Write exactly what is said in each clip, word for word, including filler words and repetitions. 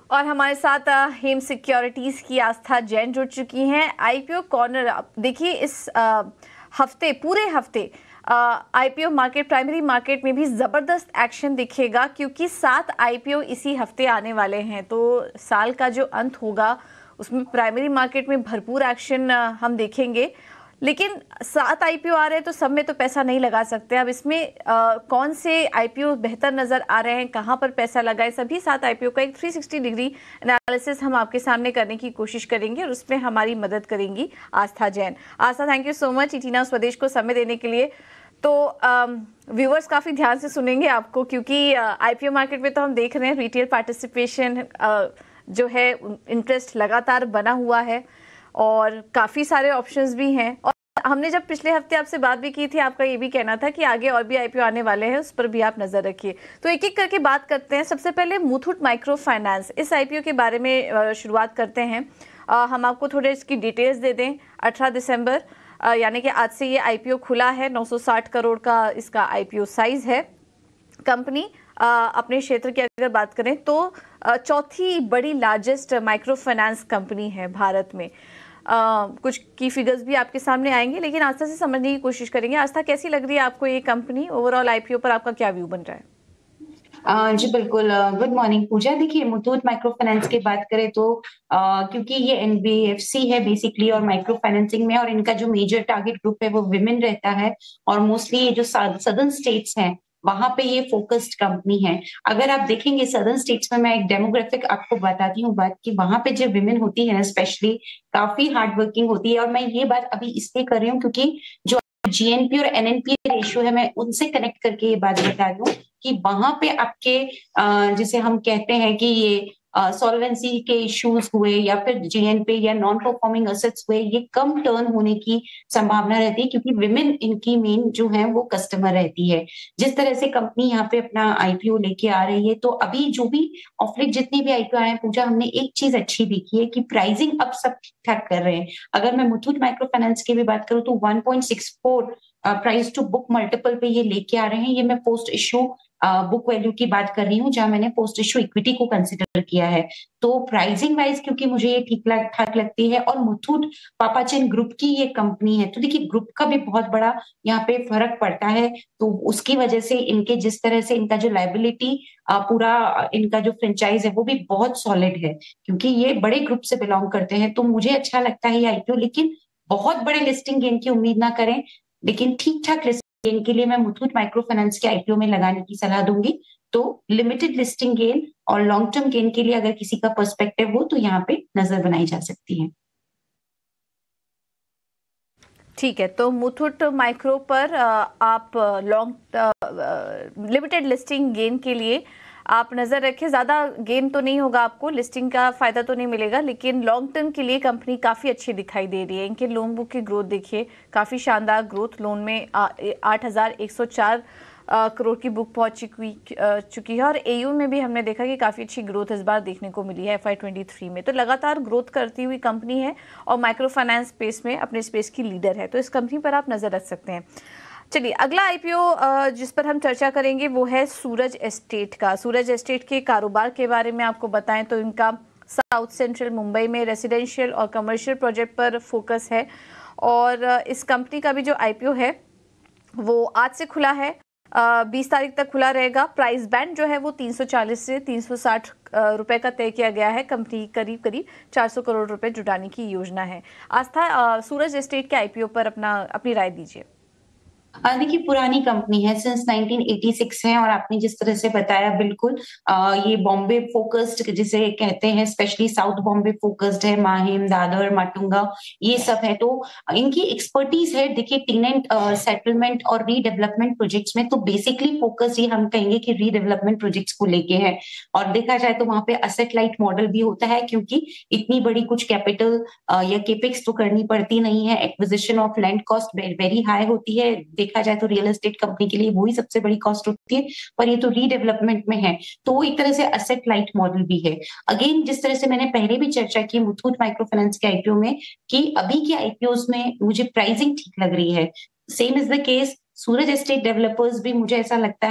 और हमारे साथ अ, हेम सिक्योरिटीज की आस्था जैन जुड़ चुकी हैं। आईपीओ कॉर्नर, देखिए इस अ, हफ्ते पूरे हफ्ते आईपीओ मार्केट, प्राइमरी मार्केट में भी ज़बरदस्त एक्शन दिखेगा क्योंकि सात आईपीओ इसी हफ्ते आने वाले हैं। तो साल का जो अंत होगा उसमें प्राइमरी मार्केट में भरपूर एक्शन अ, हम देखेंगे। लेकिन सात आईपीओ आ रहे हैं तो सब में तो पैसा नहीं लगा सकते। अब इसमें आ, कौन से आईपीओ बेहतर नजर आ रहे हैं, कहां पर पैसा लगाए, सभी सात आईपीओ का एक तीन सौ साठ डिग्री एनालिसिस हम आपके सामने करने की कोशिश करेंगे और उसमें हमारी मदद करेंगी Aastha Jain. Aastha, thank you so much ET Now Swadesh को समय देने के लिए। तो व्यूअर्स काफ़ी ध्यान से सुनेंगे आपको क्योंकि आईपीओ मार्केट में तो हम देख रहे हैं रिटेल पार्टिसिपेशन जो है, इंटरेस्ट लगातार बना हुआ है और काफ़ी सारे ऑप्शंस भी हैं। और हमने जब पिछले हफ्ते आपसे बात भी की थी, आपका ये भी कहना था कि आगे और भी आईपीओ आने वाले हैं, उस पर भी आप नज़र रखिए। तो एक एक करके बात करते हैं। सबसे पहले मुथूट माइक्रो फाइनेंस, इस आईपीओ के बारे में शुरुआत करते हैं। हम आपको थोड़े इसकी डिटेल्स दे दें। अठारह दिसंबर यानी कि आज से ये आईपीओ खुला है। नौ सौ साठ करोड़ का इसका आईपीओ साइज है। कंपनी अपने क्षेत्र की अगर बात करें तो चौथी बड़ी लार्जेस्ट माइक्रो फाइनेंस कंपनी है भारत में। Uh, कुछ की फिगर्स भी आपके सामने आएंगे, लेकिन आस्था से समझने की कोशिश करेंगे। आस्था, कैसी लग रही है आपको ये कंपनी? ओवरऑल आईपीओ पर आपका क्या व्यू बन रहा है? Uh, जी बिल्कुल। Good morning Pooja. देखिए, मुथूट माइक्रो फाइनेंस की बात करें तो uh, क्योंकि ये एनबीएफसी है बेसिकली और माइक्रो फाइनेंसिंग में, और इनका जो मेजर टारगेट ग्रुप है वो विमेन रहता है और मोस्टली ये जो सदर्न स्टेट्स हैं वहां पे ये फोकस्ड कंपनी है। अगर आप देखेंगे सदर्न स्टेट्स में, मैं एक डेमोग्राफिक आपको बताती हूँ बात की, वहां पे जो विमेन होती है ना स्पेशली काफी हार्ड वर्किंग होती है। और मैं ये बात अभी इसलिए कर रही हूँ क्योंकि जो जीएनपी और एनएनपी रेशियो है, मैं उनसे कनेक्ट करके ये बात बता रही हूँ कि वहां पे आपके जिसे हम कहते हैं कि ये सॉल्वेंसी के इश्यूज हुए या फिर जीएनपी या नॉन परफॉर्मिंग असेट्स हुए, ये कम टर्न होने की संभावना रहती है क्योंकि विमेन इनकी मेन जो है वो कस्टमर रहती है। जिस तरह से कंपनी यहाँ पे अपना आईपीओ लेके आ रही है, तो अभी जो भी ऑफलाइन जितने भी आईपीओ आए हैं पूजा, हमने एक चीज अच्छी देखी है कि प्राइसिंग अब सब ठीक ठाक कर रहे हैं। अगर मैं मुथूट माइक्रो फाइनेंस की भी बात करूँ तो one point six four price to book multiple पे ये लेके आ रहे हैं। ये मैं पोस्ट इश्यू बुक वैल्यू की बात कर रही हूँ जहां मैंने पोस्ट इश्यू इक्विटी को कंसिडर किया है। तो प्राइसिंग वाइज क्योंकि मुझे ये ठीक ठाक लगती है और मुथूट पापाचेन ग्रुप की ये कंपनी है, तो देखिए ग्रुप का भी बहुत बड़ा यहाँ पे फर्क पड़ता है। तो उसकी वजह से इनके जिस तरह से इनका जो लाइबिलिटी पूरा इनका जो फ्रेंचाइज है वो भी बहुत सॉलिड है क्योंकि ये बड़े ग्रुप से बिलोंग करते हैं। तो मुझे अच्छा लगता है ये आईपीओ, लेकिन बहुत बड़े लिस्टिंग गेन की उम्मीद ना करें, लेकिन ठीक ठाक लिस्टिंग गेन के लिए मैं मुथूट माइक्रो फाइनेंस के आईपीओ में लगाने की सलाह दूंगी। तो लिमिटेड लिस्टिंग गेन और लॉन्ग टर्म गेन के लिए अगर किसी का पर्सपेक्टिव हो तो यहाँ पे नजर बनाई जा सकती है। ठीक है, तो मुथूट माइक्रो पर आप लॉन्ग लिमिटेड लिस्टिंग गेन के लिए आप नज़र रखें। ज़्यादा गेन तो नहीं होगा आपको, लिस्टिंग का फ़ायदा तो नहीं मिलेगा, लेकिन लॉन्ग टर्म के लिए कंपनी काफ़ी अच्छी दिखाई दे रही है। इनके लोन बुक की ग्रोथ देखिए, काफ़ी शानदार ग्रोथ। लोन में आठ हज़ार एक सौ चार करोड़ की बुक पहुंच चुकी चुकी है और एयू में भी हमने देखा कि काफ़ी अच्छी ग्रोथ इस बार देखने को मिली है एफ आई ट्वेंटी थ्री में। तो लगातार ग्रोथ करती हुई कंपनी है और माइक्रो फाइनेंस स्पेस में अपने स्पेस की लीडर है, तो इस कंपनी पर आप नज़र रख सकते हैं। चलिए, अगला आईपीओ जिस पर हम चर्चा करेंगे वो है सूरज एस्टेट का। सूरज एस्टेट के कारोबार के बारे में आपको बताएं तो इनका साउथ सेंट्रल मुंबई में रेजिडेंशियल और कमर्शियल प्रोजेक्ट पर फोकस है और इस कंपनी का भी जो आईपीओ है वो आज से खुला है, बीस तारीख तक खुला रहेगा। प्राइस बैंड जो है वो तीन सौ चालीस से तीन सौ साठ रुपए का तय किया गया है। कंपनी करीब करीब चार सौ करोड़ रुपए जुटाने की योजना है। आस्था, सूरज एस्टेट के आईपीओ पर अपना अपनी राय दीजिए। देखिए, पुरानी कंपनी है, सिंस नाइनटीन एटी सिक्स है और आपने जिस तरह से बताया बिल्कुल आ, ये बॉम्बे फोकस्ड जिसे कहते हैं, स्पेशली साउथ बॉम्बे फोकस्ड है, माहिम, दादर, माटुंगा ये सब है। तो इनकी एक्सपर्टीज है देखिए टेनेंट सेटलमेंट और रीडेवलपमेंट प्रोजेक्ट्स में। तो बेसिकली फोकस ये हम कहेंगे कि रीडेवलपमेंट प्रोजेक्ट्स को लेके है और देखा जाए तो वहां पे असेट लाइट मॉडल भी होता है क्योंकि इतनी बड़ी कुछ कैपिटल या केपेक्स तो करनी पड़ती नहीं है। Acquisition of land cost very high होती है, देखा जाए तो रियल एस्टेट कंपनी के लिए वही सबसे बड़ी कॉस्ट होती है, पर ये तो रीडेवलपमेंट में है, तो वो एक तरह से असेट लाइट मॉडल भी है। अगेन, जिस तरह से मैंने पहले भी चर्चा की मुथूट माइक्रो फाइनेंस के आईपीओ में कि अभी के आईपीओ में मुझे प्राइसिंग ठीक लग रही है। Same is the case Suraj estate developers भी, मुझे ऐसा लगता है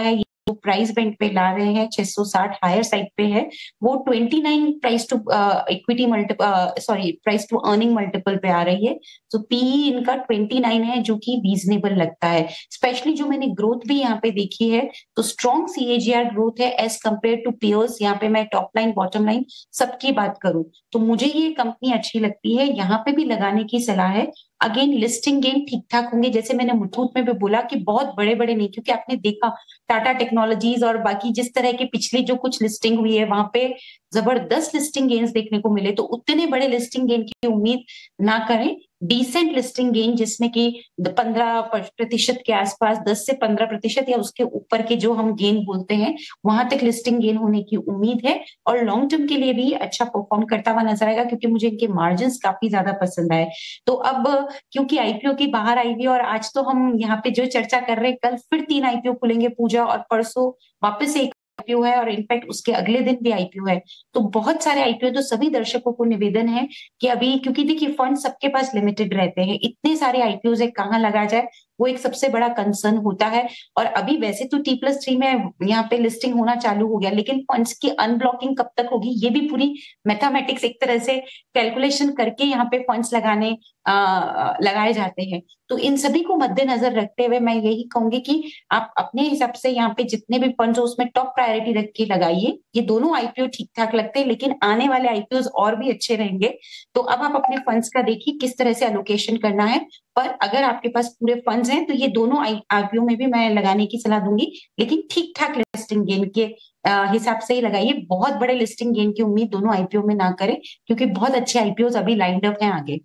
प्राइस बैंड पे ला रहे हैं छह सौ साठ हायर साइड पे है, वो उनतीस price to equity multiple sorry price to earning multiple पे आ रही है। तो पीई इनका उनतीस है जो कि रीजनेबल लगता है। स्पेशली जो मैंने ग्रोथ भी यहाँ पे देखी है तो स्ट्रॉन्ग सीएजीआर ग्रोथ है एज कंपेयर टू पेयर्स। यहाँ पे मैं टॉप लाइन बॉटम लाइन सबकी बात करूं तो मुझे ये कंपनी अच्छी लगती है, यहाँ पे भी लगाने की सलाह है। अगेन लिस्टिंग गेन ठीक ठाक होंगे, जैसे मैंने मुथूट में भी बोला कि बहुत बड़े बड़े नहीं, क्योंकि आपने देखा टाटा टेक्नोलॉजीज और बाकी जिस तरह की पिछली जो कुछ लिस्टिंग हुई है वहां पे जबरदस्त लिस्टिंग गेन्स देखने को मिले, तो उतने बड़े लिस्टिंग गेन की उम्मीद ना करें। डिसेंट लिस्टिंग गेन जिसमें कि पंद्रह प्रतिशत के आसपास, दस से पंद्रह प्रतिशत या उसके ऊपर के जो हम गेन बोलते हैं वहां तक लिस्टिंग गेन होने की उम्मीद है। और लॉन्ग टर्म के लिए भी अच्छा परफॉर्म करता हुआ नजर आएगा, क्योंकि मुझे इनके मार्जिन काफी ज्यादा पसंद आए। तो अब क्योंकि आईपीओ की बाहर आई हुई और आज तो हम यहाँ पे जो चर्चा कर रहे हैं, कल फिर तीन आईपीओ खुलेंगे पूजा, और परसों वापस एक आईपीओ है, और इनफैक्ट उसके अगले दिन भी आईपीओ है। तो बहुत सारे आईपीओ, तो सभी दर्शकों को निवेदन है कि अभी, क्योंकि देखिए फंड सबके पास लिमिटेड रहते हैं, इतने सारे आईपीओ है कहाँ लगा जाए वो एक सबसे बड़ा कंसर्न होता है। और अभी वैसे तो टी प्लस थ्री में यहाँ पे लिस्टिंग होना चालू हो गया, लेकिन फंड्स की अनब्लॉकिंग कब तक होगी ये भी पूरी मैथमेटिक्स एक तरह से कैलकुलेशन करके यहाँ पे फंड्स लगाने आ, लगाए जाते हैं। तो इन सभी को मद्देनजर रखते हुए मैं यही कहूंगी कि आप अपने हिसाब से यहाँ पे जितने भी फंड्स हो उसमें टॉप प्रायोरिटी रख के लगाइए। ये दोनों आईपीओ ठीक ठाक लगते हैं, लेकिन आने वाले आईपीओ और भी अच्छे रहेंगे। तो अब आप अपने फंड्स का देखिए किस तरह से एलोकेशन करना है। पर अगर आपके पास पूरे फंड्स हैं तो ये दोनों आईपीओ में भी मैं लगाने की सलाह दूंगी, लेकिन ठीक ठाक लिस्टिंग गेन के हिसाब से ही लगाइए। बहुत बड़े लिस्टिंग गेन की उम्मीद दोनों आईपीओ में ना करें, क्योंकि बहुत अच्छे आईपीओ अभी लाइंड अप हैं आगे।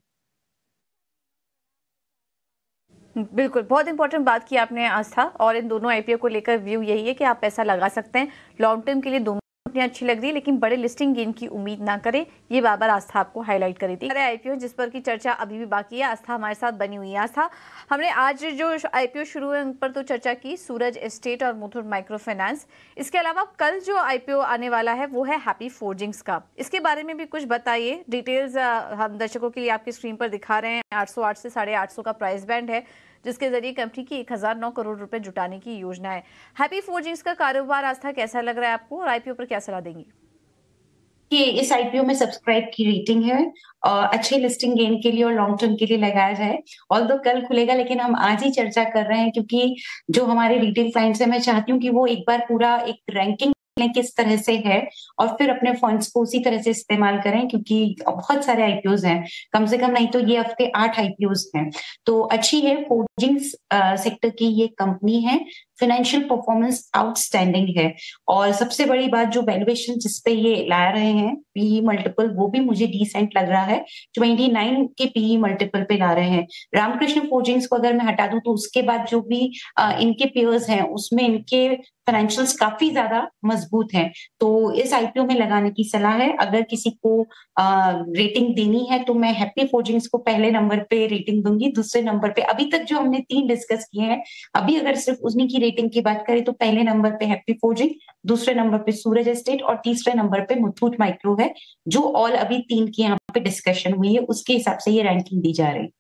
बिल्कुल, बहुत इंपॉर्टेंट बात की आपने आस्था, और इन दोनों आईपीओ को लेकर व्यू यही है कि आप पैसा लगा सकते हैं। लॉन्ग टर्म के लिए दोनों कंपनियां अच्छी लग रही है, लेकिन बड़े लिस्टिंग गेन की उम्मीद ना करें, ये बार बार आस्था आपको हाईलाइट करी थी। आईपीओ जिस पर की चर्चा अभी भी बाकी है, आस्था हमारे साथ बनी हुई है। आस्था, हमने आज जो आईपीओ शुरू है उन पर तो चर्चा की, सूरज एस्टेट और मुथूट माइक्रो फाइनेंस। इसके अलावा कल जो आईपीओ आने वाला है वो है हैप्पी फोर्जिंग्स का, इसके बारे में भी कुछ बताइए। डिटेल्स हम दर्शकों के लिए आपकी स्क्रीन पर दिखा रहे हैं। आठ सौ आठ से साढ़े आठ सौ का प्राइस बैंड है, जिसके जरिए कंपनी की एक हज़ार नौ करोड़ रुपए जुटाने की योजना है। हैप्पी फोर्जिंग्स का कारोबार आस्था कैसा लग रहा है आपको, और आईपीओ पर क्या सलाह देंगी? कि इस आईपीओ में सब्सक्राइब की रेटिंग है, और अच्छे लिस्टिंग गेन के लिए और लॉन्ग टर्म के लिए लगाया जाए। ऑल दो कल खुलेगा, लेकिन हम आज ही चर्चा कर रहे हैं क्योंकि जो हमारे रिटेल क्लाइंट्स है, मैं चाहती हूँ कि वो एक बार पूरा एक रैंकिंग किस तरह से है और फिर अपने फंड्स को उसी तरह से इस्तेमाल करें, क्योंकि बहुत सारे आईपीओज हैं, कम से कम नहीं तो ये हफ्ते आठ आईपीओज हैं। तो अच्छी है, फोर्जिंग्स सेक्टर की ये कंपनी है, फाइनेंशियल परफॉर्मेंस आउटस्टैंडिंग है, और सबसे बड़ी बात जो वैल्यूएशन जिसपे ये ला रहे हैं पीई मल्टीपल, वो भी मुझे डिसेंट लग रहा है। उनतीस के पीई मल्टीपल पे ला रहे हैं। रामकृष्ण फोर्जिंग्स को अगर मैं हटा दूं तो उसके बाद जो भी आ, इनके पेयर्स हैं उसमें इनके फाइनेंशियल्स काफी ज्यादा मजबूत हैं। तो इस आईपीओ में लगाने की सलाह है। अगर किसी को आ, रेटिंग देनी है तो मैं हैप्पी फोर्जिंग्स को पहले नंबर पे रेटिंग दूंगी। दूसरे नंबर पे अभी तक जो हमने तीन डिस्कस किए हैं, अभी अगर सिर्फ उन्हीं की रेटिंग की बात करें तो पहले नंबर पे हैप्पी फोर्जिंग, दूसरे नंबर पे सूरज एस्टेट और तीसरे नंबर पे मुथूट माइक्रो है। जो ऑल अभी तीन की यहाँ पे डिस्कशन हुई है उसके हिसाब से ये रैंकिंग दी जा रही है।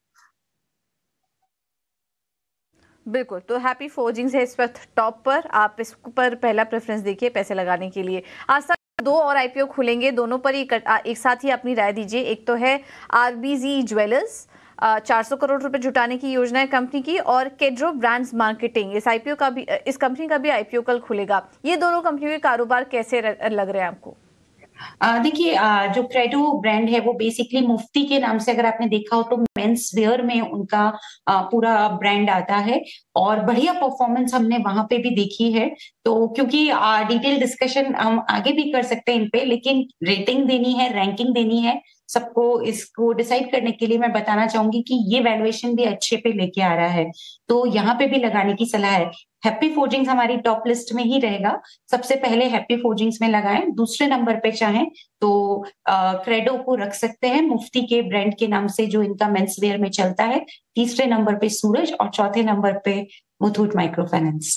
बिल्कुल, तो हैप्पी फोर्जिंग्स है इस वक्त टॉप पर, आप इस पर पहला प्रेफरेंस देखिए पैसे लगाने के लिए। आज तक दो और आईपीओ खुलेंगे, दोनों पर ही एक साथ ही अपनी राय दीजिए। एक तो है आरबीजी ज्वेलर्स, चार सौ करोड़ रुपए जुटाने की योजना है कंपनी की, और केड्रो ब्रांड्स मार्केटिंग, इस आईपीओ का भी, इस कंपनी का भी आईपीओ कल खुलेगा। ये दोनों कंपनियों के कारोबार कैसे लग रहे हैं आपको? देखिए, जो क्रेडो ब्रांड है वो बेसिकली मुफ्ती के नाम से, अगर आपने देखा हो तो मेंस वेयर में उनका आ, पूरा ब्रांड आता है, और बढ़िया परफॉर्मेंस हमने वहां पे भी देखी है। तो क्योंकि डिटेल डिस्कशन हम आगे भी कर सकते हैं इन पे, लेकिन रेटिंग देनी है, रैंकिंग देनी है सबको, इसको डिसाइड करने के लिए मैं बताना चाहूंगी कि ये वैल्यूएशन भी अच्छे पे लेके आ रहा है, तो यहाँ पे भी लगाने की सलाह है। हैप्पी फोर्जिंग्स हमारी टॉप लिस्ट में ही रहेगा। सबसे पहले हैप्पी फोर्जिंग्स में लगाएं, दूसरे नंबर पे चाहें तो क्रेडो को रख सकते हैं, मुफ्ती के ब्रांड के नाम से जो इनका मेंस वेयर में चलता है। तीसरे नंबर पे सूरज और चौथे नंबर पे मुथूट माइक्रो फाइनेंस।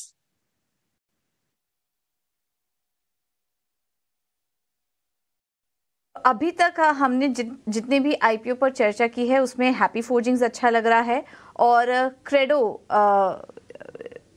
अभी तक हमने जित, जितने भी आईपीओ पर चर्चा की है उसमें हैप्पी फोर्जिंग्स अच्छा लग रहा है, और क्रेडो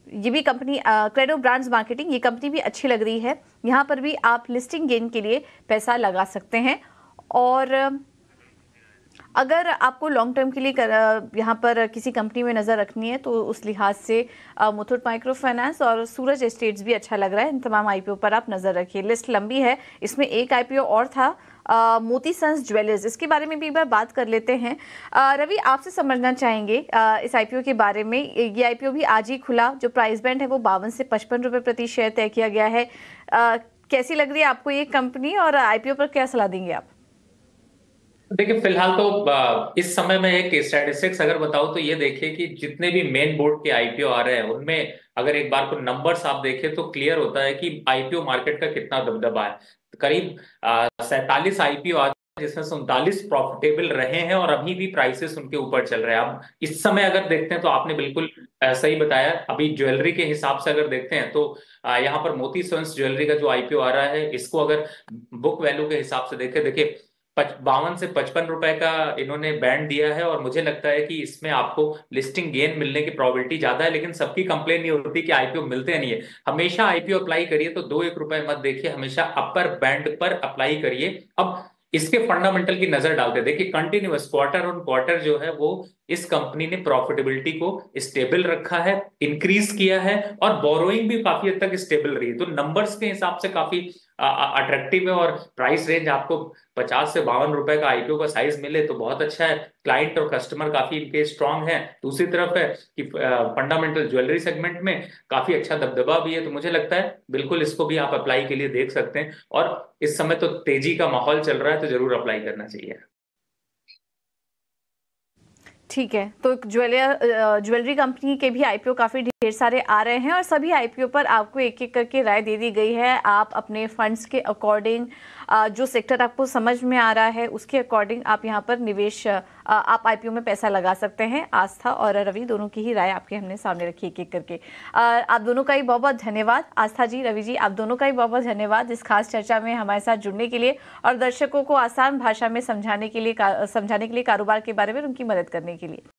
ये भी कंपनी क्रेडो ब्रांड्स मार्केटिंग, ये कंपनी भी अच्छी लग रही है। यहाँ पर भी आप लिस्टिंग गेन के लिए पैसा लगा सकते हैं। और अगर आपको लॉन्ग टर्म के लिए यहाँ पर किसी कंपनी में नज़र रखनी है तो उस लिहाज से मुथूट माइक्रो फाइनेंस और सूरज एस्टेट्स भी अच्छा लग रहा है। इन तमाम आईपीओ पर आप नज़र रखिए। लिस्ट लंबी है, इसमें एक आईपीओ और था आ, मोती सन्स ज्वेलर्स, इसके बारे में भी एक बार बात कर लेते हैं। आ, रवि, आपसे समझना चाहेंगे आ, इस आईपीओ के बारे में। ये आईपीओ भी आज ही खुला, जो प्राइस बैंड है वो बावन से पचपन रुपये प्रति शेयर तय किया गया है। आ, कैसी लग रही है आपको ये कंपनी, और आईपीओ पर क्या सलाह देंगे आप? देखिए, फिलहाल तो इस समय में एक स्टैटिस्टिक्स अगर बताऊं तो ये देखिए कि जितने भी मेन बोर्ड के आईपीओ आ रहे हैं उनमें अगर एक बार को नंबर्स आप देखें तो क्लियर होता है कि आईपीओ मार्केट का कितना दबदबा है। करीब सैंतालीस आईपीओ आज जिसमें से उनतालीस प्रॉफिटेबल रहे हैं और अभी भी प्राइसेस उनके ऊपर चल रहे हैं। अब इस समय अगर देखते हैं तो आपने बिल्कुल सही बताया। अभी ज्वेलरी के हिसाब से अगर देखते हैं तो यहाँ पर मोती सन्स ज्वेलरी का जो आईपीओ आ रहा है, इसको अगर बुक वैल्यू के हिसाब से देखें, देखिए बावन से पचपन रुपए का इन्होंने बैंड दिया है और मुझे लगता है कि इसमें आपको लिस्टिंग गेन मिलने की प्रोबेबिलिटी ज्यादा है। लेकिन सबकी कंप्लेन ये होती है कि आईपीओ मिलते नहीं है। हमेशा आईपीओ अप्लाई करिए तो दो एक रुपए मत देखिए, हमेशा अपर बैंड पर अप्लाई करिए। अब इसके फंडामेंटल की नजर डालते देखिए, कंटिन्यूअस क्वार्टर ऑन क्वार्टर जो है वो इस कंपनी ने प्रॉफिटेबिलिटी को स्टेबल रखा है, इंक्रीज किया है और बोरोइंग भी काफी हद तक स्टेबल रही है। तो नंबर्स के हिसाब से काफी अट्रैक्टिव है और प्राइस रेंज आपको पचास से बावन रुपए का आईपीओ का साइज मिले तो बहुत अच्छा है। क्लाइंट और कस्टमर काफी इनके स्ट्रांग है। दूसरी तरफ है कि फंडामेंटल ज्वेलरी सेगमेंट में काफी अच्छा दबदबा भी है। तो मुझे लगता है बिल्कुल इसको भी आप अप्लाई के लिए देख सकते हैं और इस समय तो तेजी का माहौल चल रहा है तो जरूर अप्लाई करना चाहिए। ठीक है, तो ज्वेलर ज्वेलरी कंपनी के भी आईपीओ काफ़ी ढेर सारे आ रहे हैं और सभी आईपीओ पर आपको एक एक करके राय दे दी गई है। आप अपने फंड्स के अकॉर्डिंग, जो सेक्टर आपको समझ में आ रहा है उसके अकॉर्डिंग आप यहाँ पर निवेश, आप आईपीओ में पैसा लगा सकते हैं। आस्था और रवि दोनों की ही राय आपके हमने सामने रखी एक एक करके। आप दोनों का ही बहुत बहुत धन्यवाद। आस्था जी, रवि जी, आप दोनों का ही बहुत बहुत धन्यवाद इस खास चर्चा में हमारे साथ जुड़ने के लिए और दर्शकों को आसान भाषा में समझाने के लिए समझाने के लिए कारोबार के बारे में उनकी मदद करने के लिए।